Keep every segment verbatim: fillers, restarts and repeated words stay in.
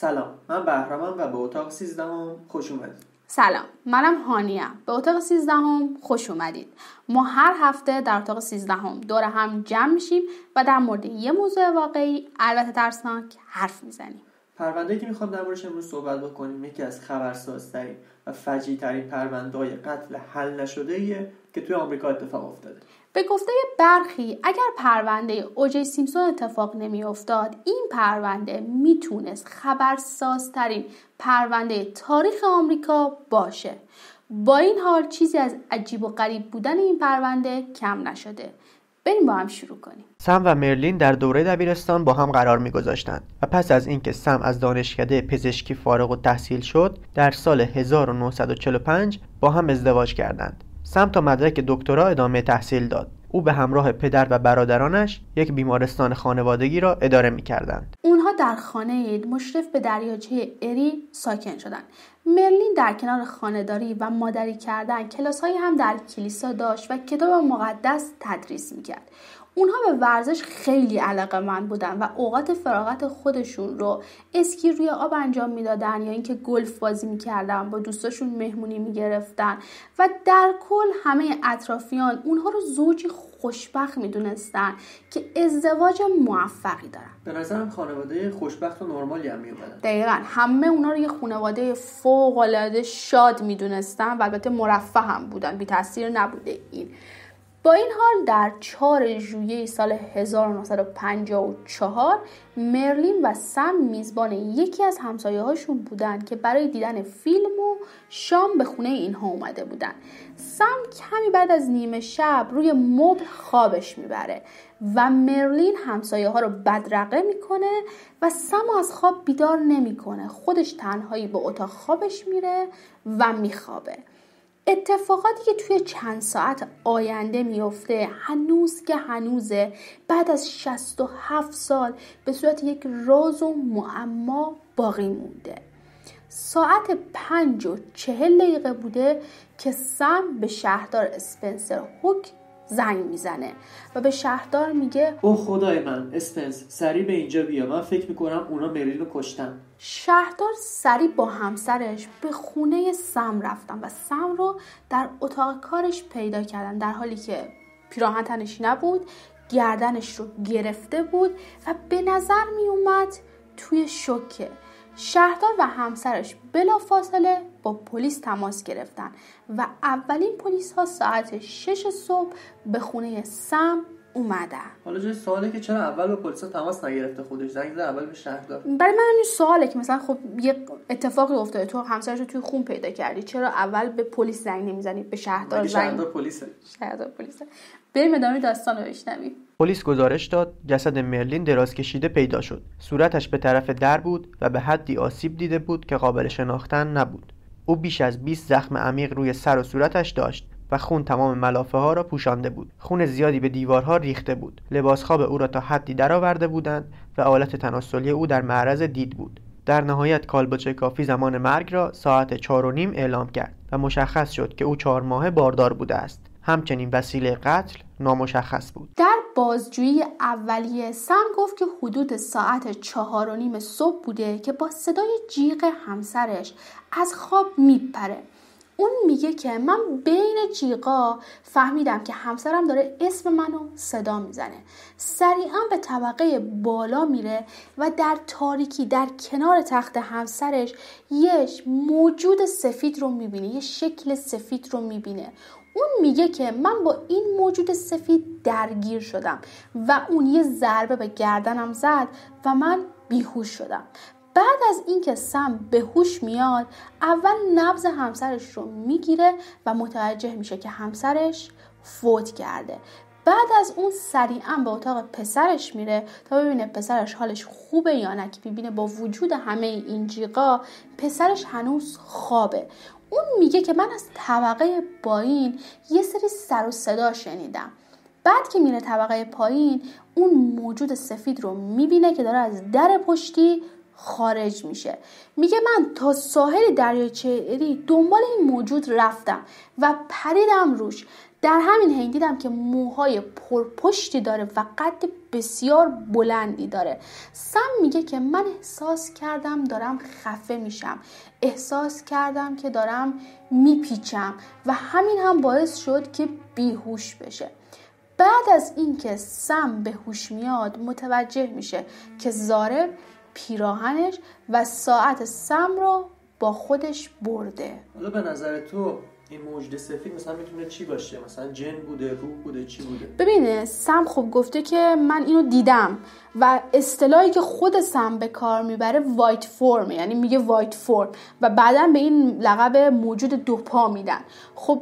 سلام، من بهرامم و به اتاق سیزدهم خوش اومدید. سلام، منم هانیم. به اتاق سیزدهم خوش اومدید. ما هر هفته در اتاق سیزدهم دور هم جمع میشیم و در مورد یه موضوع واقعی البته ترسناک حرف میزنیم. پرونده‌ای که میخوام در موردش امروز صحبت بکنیم یکی از خبرسازترین و فجیع‌ترین پرونده‌های قتل حل نشده‌ایه که توی آمریکا اتفاق افتاده. به گفته برخی اگر پرونده اوجی سیمپسون اتفاق نمی افتاد این پرونده میتونست خبرسازترین پرونده تاریخ آمریکا باشه. با این حال چیزی از عجیب و غریب بودن این پرونده کم نشده. بریم با هم شروع کنیم. سم و مرلین در دوره دبیرستان با هم قرار می‌گذاشتند و پس از اینکه سم از دانشکده پزشکی فارغ التحصیل شد در سال هزار و نهصد و چهل و پنج با هم ازدواج کردند. سم تا مدرک دکترا ادامه تحصیل داد. او به همراه پدر و برادرانش یک بیمارستان خانوادگی را اداره می‌کردند. اونها در خانه مشرف به دریاچه اری ساکن شدند. مرلین در کنار خانه‌داری و مادری کردن کلاس‌هایی هم در کلیسا داشت و کتاب مقدس تدریس می‌کرد. اونها به ورزش خیلی علاقه‌مند بودن و اوقات فراغت خودشون رو اسکی روی آب انجام میدادن یا اینکه گلف بازی میکردن، با دوستاشون مهمونی میگرفتن و در کل همه اطرافیان اونها رو زوجی خوشبخت میدونستن که ازدواج موفقی دارن. به نظرم خانواده خوشبخت و نرمالی هم میومدن. دقیقاً همه اونها رو یه خانواده فوق‌العاده شاد میدونستن و البته مرفه هم بودن، بی تاثیر نبوده این. با این حال در چهارم ژوئیه سال هزار و نهصد و پنجاه و چهار مرلین و سم میزبان یکی از همسایه‌هاشون بودن که برای دیدن فیلم و شام به خونه اینها اومده بودن. سم کمی بعد از نیمه شب روی مبل خوابش میبره و مرلین همسایه‌ها رو بدرقه میکنه و سم از خواب بیدار نمیکنه. خودش تنهایی به اتاق خوابش میره و میخوابه. اتفاقاتی که توی چند ساعت آینده میفته هنوز که هنوزه، بعد از شصت و هفت سال به صورت یک راز و معما باقی مونده. ساعت پنج و چهل دقیقه بوده که سم به شهردار اسپنسر هوک زنگ میزنه و به شهردار میگه اوه خدای من، اسپنس سریع به اینجا بیا، من فکر میکنم اونا مرلین رو کشتن. شهردار سریع با همسرش به خونه سم رفتن و سم رو در اتاق کارش پیدا کردن، در حالی که پیراهن تنش نبود، گردنش رو گرفته بود و به نظر می اومد توی شوکه. شهردار و همسرش بلافاصله با پلیس تماس گرفتن و اولین پلیس ها ساعت شش صبح به خونه سم اومدن. حالا جای سواله که چرا اول به پلیس تماس نگرفته، خودش زنگ زد اول به شهردار؟ برای من این سواله که مثلا خب یه اتفاقی افتاده، تو همسرش رو توی خون پیدا کردی، چرا اول به پلیس زنگ نمیزنی؟ به شهردار زنگ. شهردار پلیسه. شهردار پلیسه. بریم ادامه داستان رو بشنویم. پلیس گزارش داد جسد مرلین دراز کشیده پیدا شد. صورتش به طرف در بود و به حدی آسیب دیده بود که قابل شناختن نبود. او بیش از بیست زخم عمیق روی سر و صورتش داشت و خون تمام ملافه ها را پوشانده بود. خون زیادی به دیوارها ریخته بود. لباس خواب او را تا حدی درآورده بودند و آلت تناسلی او در معرض دید بود. در نهایت کالبد کافی زمان مرگ را ساعت چهار و نیم اعلام کرد و مشخص شد که او چهار ماه باردار بوده است. همچنین وسیله قتل نامشخص بود. در بازجویی اولیه سم گفت که حدود ساعت چهار و نیم صبح بوده که با صدای جیغ همسرش از خواب میپره. اون میگه که من بین جیغا فهمیدم که همسرم داره اسم منو صدا میزنه. سریعا به طبقه بالا میره و در تاریکی در کنار تخت همسرش یه موجود سفید رو میبینه، یه شکل سفید رو میبینه. اون میگه که من با این موجود سفید درگیر شدم و اون یه ضربه به گردنم زد و من بیهوش شدم. بعد از اینکه سم به هوش میاد اول نبض همسرش رو میگیره و متوجه میشه که همسرش فوت کرده. بعد از اون سریعا به اتاق پسرش میره تا ببینه پسرش حالش خوبه یا نه، که ببینه با وجود همه این جیغا پسرش هنوز خوابه. اون میگه که من از طبقه پایین یه سری سر و صدا شنیدم. بعد که میره طبقه پایین اون موجود سفید رو میبینه که داره از در پشتی خارج میشه. میگه من تا ساحل دریاچه اری دنبال این موجود رفتم و پریدم روش. در همین حین دیدم که موهای پرپشتی داره و قد بسیار بلندی داره. سم میگه که من احساس کردم دارم خفه میشم، احساس کردم که دارم میپیچم و همین هم باعث شد که بیهوش بشه. بعد از اینکه سم به هوش میاد متوجه میشه که ضارب پیراهنش و ساعت سم رو با خودش برده. حالا به نظر تو این موجود سفید مثلا میتونه چی باشه؟ مثلا جن بوده، روح بوده، چی بوده؟ ببینه سم خب گفته که من اینو دیدم و اصطلاحی که خود سم به کار میبره وایت فورم، یعنی میگه وایت فورم و بعداً به این لقب موجود دو پا میدن. خب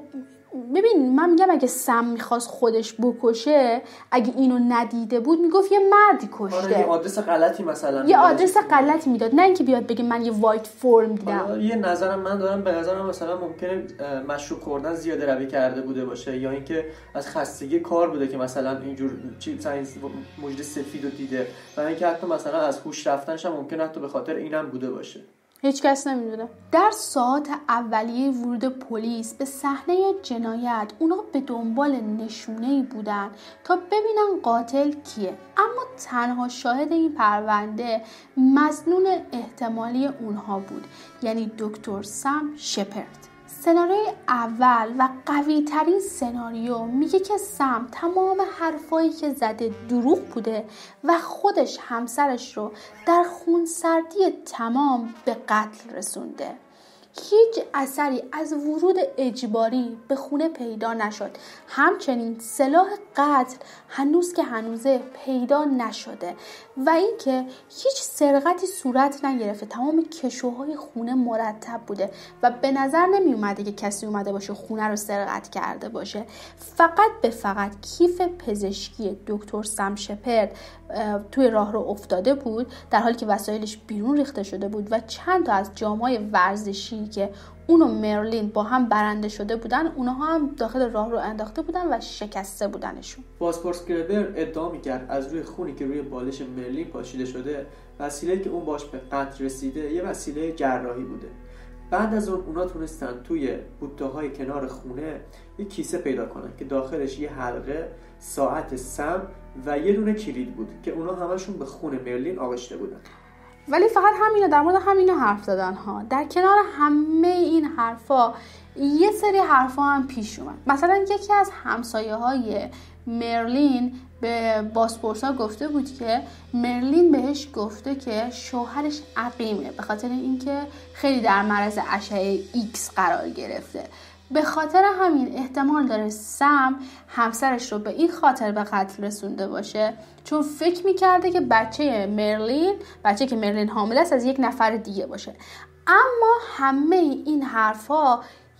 ببین من میگم اگه سم میخواست خودش بکشه، اگه اینو ندیده بود میگفت یه مردی کشته. آره یه آدرس غلطی مثلا یه آدرس غلطی میداد، نه اینکه بیاد بگه من یه وایت فورم دیدم. یه نظرم من دارم، به نظرم مثلا ممکنه مشروب خوردن زیاده روی کرده بوده باشه، یا اینکه از خستگی کار بوده که مثلا اینجور چیپ ساینس موجود سفید رو دیده، و اینکه حتی مثلا از هوش رفتنش هم ممکنه حتی به خاطر اینم بوده باشه. هیچ کس نمیدونه. در ساعات اولیه ورود پلیس به صحنه جنایت اونا به دنبال نشونه‌ای بودن تا ببینن قاتل کیه، اما تنها شاهد این پرونده مظنون احتمالی اونها بود، یعنی دکتر سم شپرد. سناریوی اول و قوی ترین سناریو میگه که سم تمام حرفایی که زده دروغ بوده و خودش همسرش رو در خونسردی تمام به قتل رسونده. هیچ اثری از ورود اجباری به خونه پیدا نشد. همچنین سلاح قتل هنوز که هنوزه پیدا نشده و اینکه هیچ سرقتی صورت نگرفته. تمام کشوهای خونه مرتب بوده و به نظر نمی اومده که کسی اومده باشه خونه رو سرقت کرده باشه. فقط به فقط کیف پزشکی دکتر سم شپرد توی راه رو افتاده بود، در حالی که وسایلش بیرون ریخته شده بود و چند تا از جام‌های ورزشی که اون و مرلین با هم برنده شده بودن، اونها هم داخل راه رو انداخته بودن و شکسته بودنشون. بازپرس گربر ادعا می‌کرد از روی خونی که روی بالش مرلین پاشیده شده، وسیله‌ای که اون باش به قتل رسیده یه وسیله جراحی بوده. بعد از اون اونا تونستن توی بوته‌های کنار خونه یه کیسه پیدا کنن که داخلش یه حلقه، ساعت سم و یه دونه کلید بود که اونا همشون به خون مرلین آغشته بودن. ولی فقط همینا در مورد همینا حرف زدن ها. در کنار همه این حرفا یه سری حرفا هم پیش اومد. مثلا یکی از همسایه های مرلین به بازپرسا گفته بود که مرلین بهش گفته که شوهرش عقیمه، به خاطر اینکه خیلی در معرض اشعه ایکس قرار گرفته. به خاطر همین احتمال داره سم همسرش رو به این خاطر به قتل رسونده باشه چون فکر میکرده که بچه مرلین بچه که مرلین حامل است از یک نفر دیگه باشه. اما همه این حرفا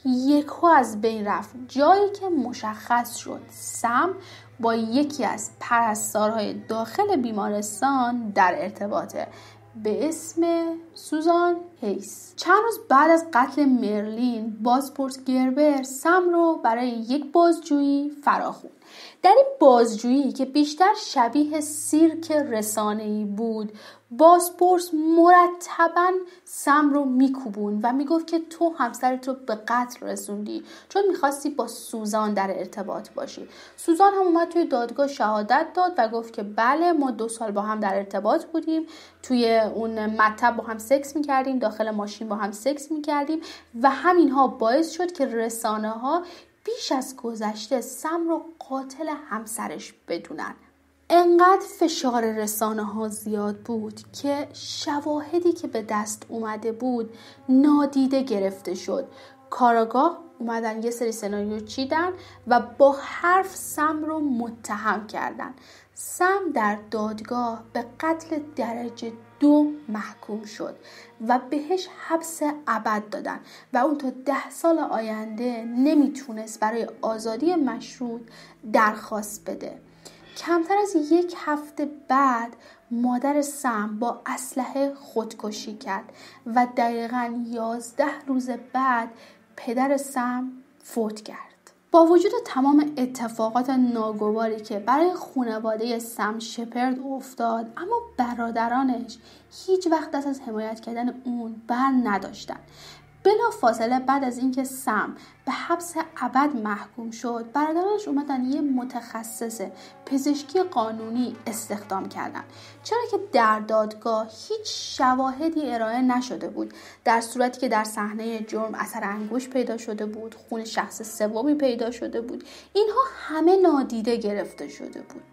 یکو از بین رفت جایی که مشخص شد سم با یکی از پرستارهای داخل بیمارستان در ارتباطه به اسم سوزان هیس. چند روز بعد از قتل مرلین بازپرس گربر سم رو برای یک بازجویی فراخوند. در این بازجویی که بیشتر شبیه سیرک رسانه‌ای بود، بازپرس مرتباً سم رو میکوبون و میگفت که تو همسرت رو به قتل رسوندی چون میخواستی با سوزان در ارتباط باشی. سوزان هم اومد توی دادگاه شهادت داد و گفت که بله ما دو سال با هم در ارتباط بودیم، توی اون مطب با هم سکس میکردیم، داخل ماشین با هم سکس میکردیم و همینها باعث شد که رسانه ها بیش از گذشته سم رو قاتل همسرش بدونن. انقدر فشار رسانه ها زیاد بود که شواهدی که به دست اومده بود نادیده گرفته شد. کاراگاه اومدن یه سری سناریو چیدن و با حرف سم رو متهم کردن. سم در دادگاه به قتل درجه دو محکوم شد و بهش حبس ابد دادن و اون تا ده سال آینده نمیتونست برای آزادی مشروط درخواست بده. کمتر از یک هفته بعد مادر سم با اسلحه خودکشی کرد و دقیقاً یازده روز بعد پدر سم فوت کرد. با وجود تمام اتفاقات ناگواری که برای خانواده سم شپرد افتاد، اما برادرانش هیچ وقت دست از حمایت کردن اون بر نداشتن. بلا فاصله بعد از اینکه سم به حبس ابد محکوم شد، برادرانش اومدن یه متخصص پزشکی قانونی استخدام کردن، چرا که در دادگاه هیچ شواهدی ارائه نشده بود، در صورتی که در صحنه جرم اثر انگشت پیدا شده بود، خون شخص سومی پیدا شده بود، اینها همه نادیده گرفته شده بود.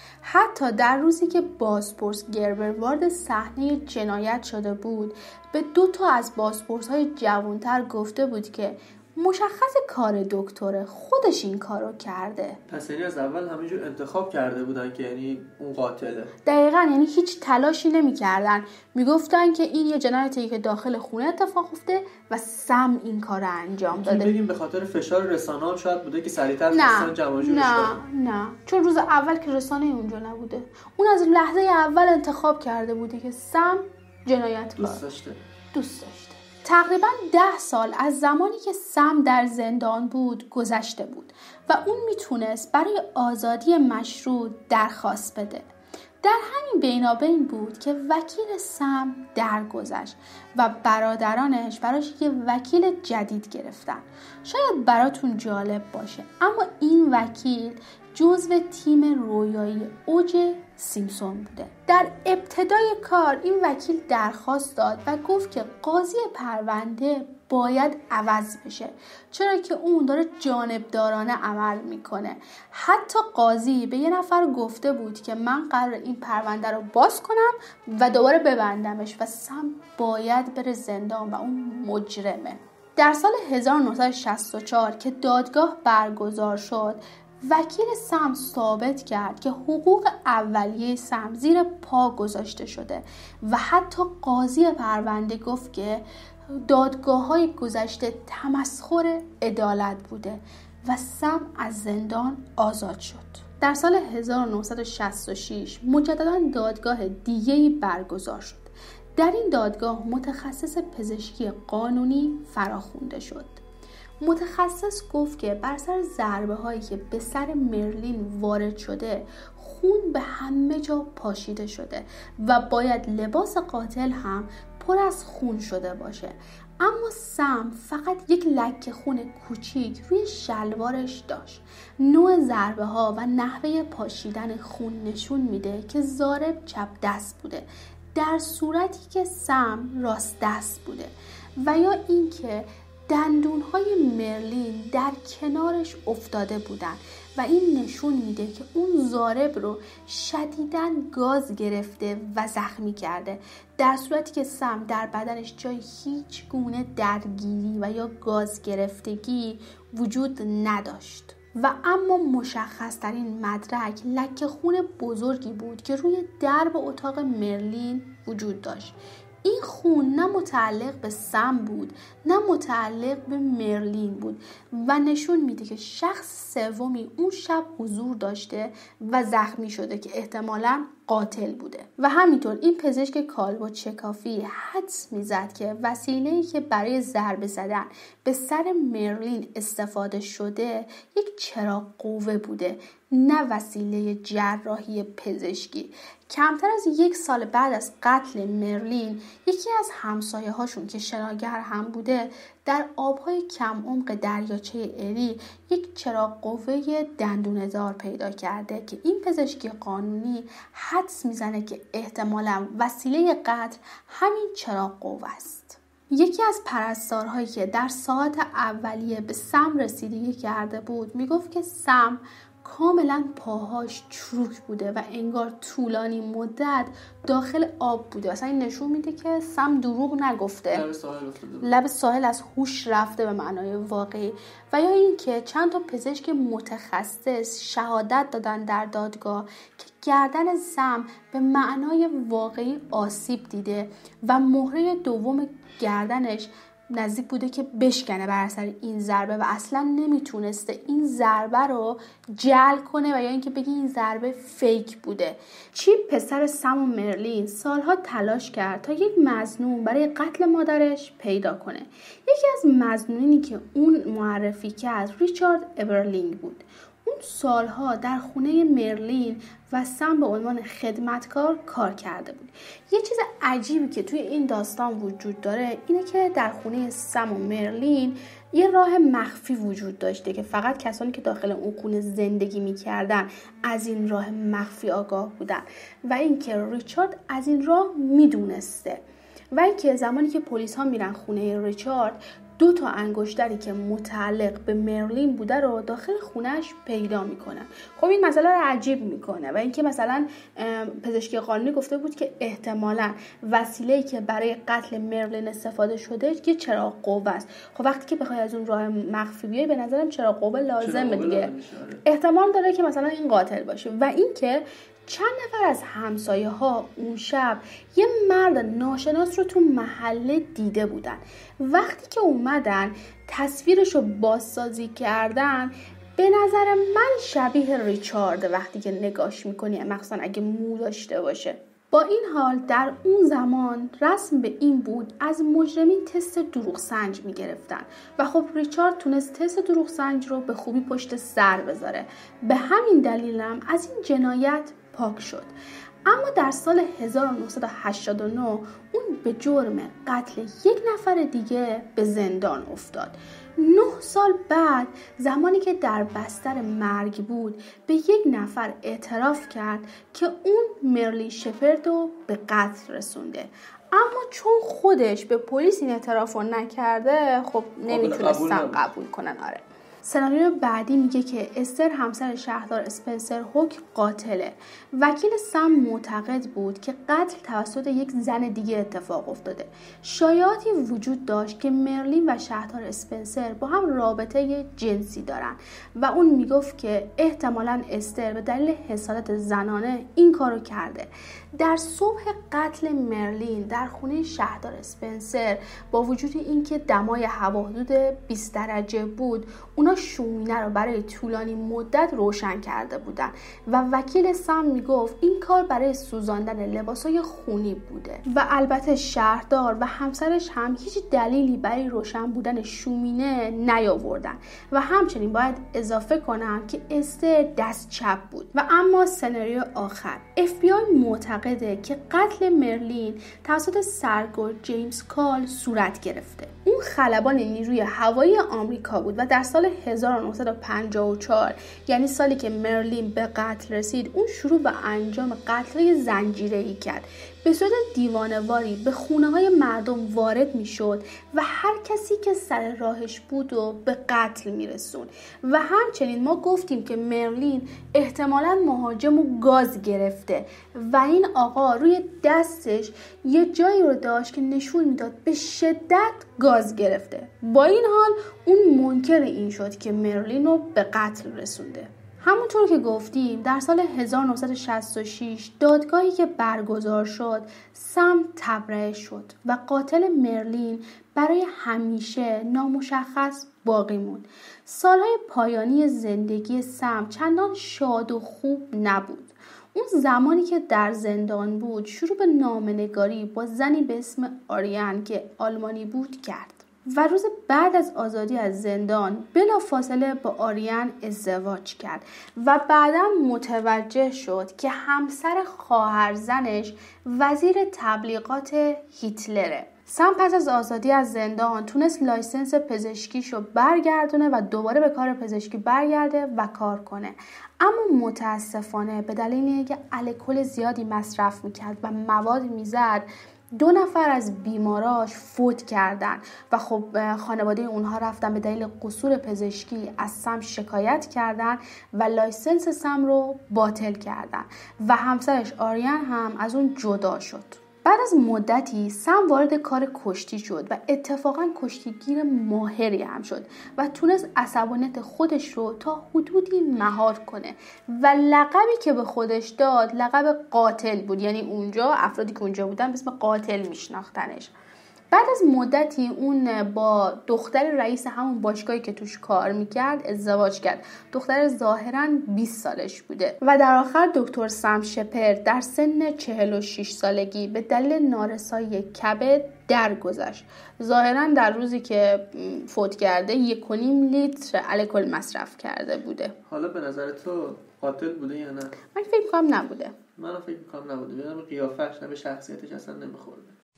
حتی در روزی که بازپرس گربر وارد صحنه جنایت شده بود، به دو تا از بازپرس‌های جوان‌تر گفته بود که مشخص کار دکتره، خودش این کارو کرده. پس یعنی از اول همینجور انتخاب کرده بودن که یعنی اون قاتله. دقیقاً، یعنی هیچ تلاشی نمی‌کردن. میگفتن که این یه جنایتی که داخل خونه اتفاق افتاده و سم این کارو انجام داده. بگیم به خاطر فشار رسانه‌ها هم شاید بوده که سریعتر خواستن جمع جورش کنن. نه نه چون روز اول که رسانه اونجا نبوده، اون از لحظه اول انتخاب کرده بوده که سم جنایت دوست داشته. دوست داشته. تقریباً ده سال از زمانی که سم در زندان بود گذشته بود و اون میتونست برای آزادی مشروع درخواست بده. در همین بینابین بود که وکیل سم درگذشت و برادرانش براش یه وکیل جدید گرفتن. شاید براتون جالب باشه، اما این وکیل جزو تیم رویایی اوج سیمپسون بوده. در ابتدای کار این وکیل درخواست داد و گفت که قاضی پرونده باید عوض بشه، چرا که اون داره جانبدارانه عمل میکنه. حتی قاضی به یه نفر گفته بود که من قرار این پرونده رو باز کنم و دوباره ببندمش و سم باید بره زندان و اون مجرمه. در سال هزار و نهصد و شصت و چهار که دادگاه برگزار شد، وکیل سم ثابت کرد که حقوق اولیه سم زیر پا گذاشته شده و حتی قاضی پرونده گفت که دادگاه‌های گذشته تمسخر عدالت بوده و سم از زندان آزاد شد. در سال هزار و نهصد و شصت و شش مجدداً دادگاه دیگه‌ای برگزار شد. در این دادگاه متخصص پزشکی قانونی فراخوانده شد. متخصص گفت که بر سر ضربه هایی که به سر مرلین وارد شده خون به همه جا پاشیده شده و باید لباس قاتل هم پر از خون شده باشه، اما سم فقط یک لکه خون کوچیک روی شلوارش داشت. نوع ضربه ها و نحوه پاشیدن خون نشون میده که ضارب چپ دست بوده، در صورتی که سم راست دست بوده، و یا اینکه دندونهای مرلین در کنارش افتاده بودن و این نشون میده که اون ضارب رو شدیداً گاز گرفته و زخمی کرده، در صورتی که سم در بدنش جای هیچ گونه درگیری و یا گاز گرفتگی وجود نداشت. و اما مشخص ترین مدرک لکه خون بزرگی بود که روی درب اتاق مرلین وجود داشت. این خون نه متعلق به سم بود نه متعلق به مرلین بود و نشون میده که شخص سومی اون شب حضور داشته و زخمی شده که احتمالاً قاتل بوده. و همینطور این پزشک کالبد شکافی حدس میزد که وسیله‌ای که برای ضربه زدن به سر مرلین استفاده شده یک چراغ قوه بوده، نه وسیله جراحی پزشکی. کمتر از یک سال بعد از قتل مرلین، یکی از همسایه هاشون که شناگر هم بوده در آبهای کم عمق دریاچه اری یک چراغ قوه دندونه دار پیدا کرده که این پزشکی قانونی حدس میزنه که احتمالاً وسیله قتل همین چراغ قوه است. یکی از پرستارهایی که در ساعت اولیه به سم رسیدگی کرده بود میگفت که سم کاملا پاهاش چروک بوده و انگار طولانی مدت داخل آب بوده. اصلا این نشون میده که سم دروغ نگفته، لب ساحل افتاده، لب ساحل از هوش رفته به معنای واقعی. و یا این که چند تا پزشک متخصص شهادت دادن در دادگاه که گردن سم به معنای واقعی آسیب دیده و مهره دوم گردنش نزدیک بوده که بشکنه بر اثر این ضربه و اصلا نمیتونسته این ضربه رو جل کنه و یا اینکه بگی این ضربه فیک بوده. چیپ پسر سم و مرلین سالها تلاش کرد تا یک مظنون برای قتل مادرش پیدا کنه. یکی از مظنونینی که اون معرفی کرد ریچارد ابرلینگ بود. اون سالها در خونه مرلین و سم به عنوان خدمتکار کار کرده بود. یه چیز عجیبی که توی این داستان وجود داره اینه که در خونه سم و مرلین یه راه مخفی وجود داشته که فقط کسانی که داخل اون خونه زندگی می‌کردن از این راه مخفی آگاه بودن و اینکه ریچارد از این راه میدونسته و اینکه زمانی که پلیس ها میرن خونه ریچارد دو تا انگشتری که متعلق به مرلین بوده رو داخل خونهش پیدا میکنن. خب این مسئله رو عجیب میکنه و اینکه مثلا پزشکی قانونی گفته بود که احتمالاً وسیله‌ای که برای قتل مرلین استفاده شده یه چراغ قوه است. خب وقتی که بخوای از اون راه مخفی بیای به نظرم چراغ قوه لازمه دیگه. احتمال داره که مثلا این قاتل باشه و اینکه چند نفر از همسایه ها اون شب یه مرد ناشناس رو تو محله دیده بودن. وقتی که اومدن تصویرش رو بازسازی کردن به نظر من شبیه ریچارد وقتی که نگاش میکنی، مخصوصا اگه مو داشته باشه. با این حال در اون زمان رسم به این بود از مجرمین تست دروغ سنج میگرفتن و خب ریچارد تونست تست دروغ سنج رو به خوبی پشت سر بذاره. به همین دلیلم از این جنایت پاک شد. اما در سال هزار و نهصد و هشتاد و نه اون به جرم قتل یک نفر دیگه به زندان افتاد. نه سال بعد زمانی که در بستر مرگ بود به یک نفر اعتراف کرد که اون مرلین شپرد رو به قتل رسونده. اما چون خودش به پلیس این اعتراف رو نکرده خب نمیتونستن قبول کنن. آره. سناریو بعدی میگه که استر همسر شهردار اسپنسر هوک قاتله. وکیل سم معتقد بود که قتل توسط یک زن دیگه اتفاق افتاده. شایعاتی وجود داشت که مرلین و شهردار اسپنسر با هم رابطه جنسی دارن و اون میگفت که احتمالاً استر به دلیل حسادت زنانه این کارو کرده. در صبح قتل مرلین در خونه شهردار اسپنسر با وجود اینکه دمای هوا حدود بیست درجه بود اونا شومینه رو برای طولانی مدت روشن کرده بودن و وکیل سم میگفت این کار برای سوزاندن لباسای خونی بوده و البته شهردار و همسرش هم هیچ دلیلی برای روشن بودن شومینه نیاوردن و همچنین باید اضافه کنم که استر دست چپ بود. و اما سناریو آخر اف بی آی معتقده که قتل مرلین توسط سرگرد جیمز کال صورت گرفته. اون خلبان نیروی هوایی آمریکا بود و در سال هزار و نهصد و پنجاه و چهار یعنی سالی که مرلین به قتل رسید اون شروع به انجام قتل‌های زنجیره‌ای کرد. به صورت دیوانه‌واری به خونه‌های مردم وارد می‌شد و هر کسی که سر راهش بود و به قتل می‌رسوند. و همچنین ما گفتیم که مرلین احتمالاً مهاجم و گاز گرفته و این آقا روی دستش یه جایی رو داشت که نشون میداد به شدت گاز گرفته. با این حال اون منکر این شد که مرلین رو به قتل رسونده. همونطور که گفتیم در سال هزار و نهصد و شصت و شش دادگاهی که برگزار شد سم تبرئه شد و قاتل مرلین برای همیشه نامشخص باقی موند. سالهای پایانی زندگی سم چندان شاد و خوب نبود. اون زمانی که در زندان بود شروع به نامه‌نگاری با زنی به اسم آریان که آلمانی بود کرد و روز بعد از آزادی از زندان بلافاصله با آریان ازدواج کرد و بعداً متوجه شد که همسر خواهر زنش وزیر تبلیغات هیتلره. سم پس از آزادی از زندان تونست لایسنس پزشکیشو برگردونه و دوباره به کار پزشکی برگرده و کار کنه. اما متاسفانه به دلیل اینکه الکل زیادی مصرف میکرد و مواد میزد دو نفر از بیماراش فوت کردن و خب خانواده اونها رفتن به دلیل قصور پزشکی از سم شکایت کردن و لایسنس سم رو باطل کردن و همسرش آریان هم از اون جدا شد. بعد از مدتی سم وارد کار کشتی شد و اتفاقا کشتیگیر ماهری هم شد و تونست عصبانیت خودش رو تا حدودی مهار کنه و لقبی که به خودش داد لقب قاتل بود. یعنی اونجا افرادی که اونجا بودن به اسم قاتل میشناختنش. بعد از مدتی اون با دختر رئیس همون باشگاهی که توش کار میکرد ازدواج کرد. دختر ظاهراً بیست سالش بوده و در آخر دکتر سم شپرد در سن چهل و شش سالگی به دلیل نارسایی کبد درگذشت. ظاهراً در روزی که فوت کرده یک و نیم لیتر الکل مصرف کرده بوده. حالا به نظر تو قاتل بوده یا نه؟ من فکر می‌کنم نبوده. من فکر می‌کنم نبوده. به قیافش نه به شخصیتش اصلا نمیخورده.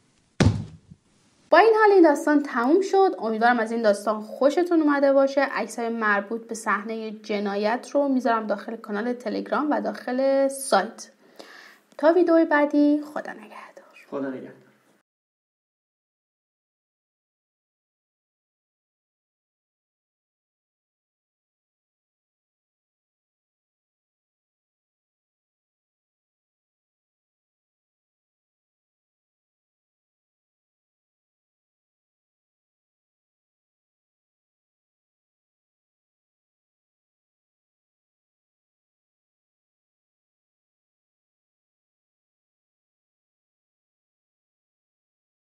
با این حال این داستان تموم شد. امیدوارم از این داستان خوشتون اومده باشه. عکس‌های مربوط به صحنه جنایت رو میذارم داخل کانال تلگرام و داخل سایت. تا ویدیوی بعدی، خدا نگهدار. خدا نگهدار.